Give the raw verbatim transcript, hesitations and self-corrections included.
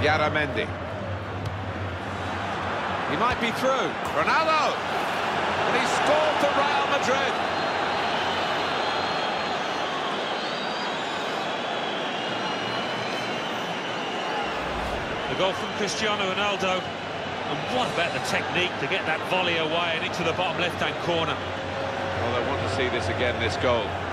Garamendi. He might be through. Ronaldo! And he scored for Real Madrid. The goal from Cristiano Ronaldo. And what about the technique to get that volley away and into the bottom left-hand corner? Well, they want to see this again, this goal.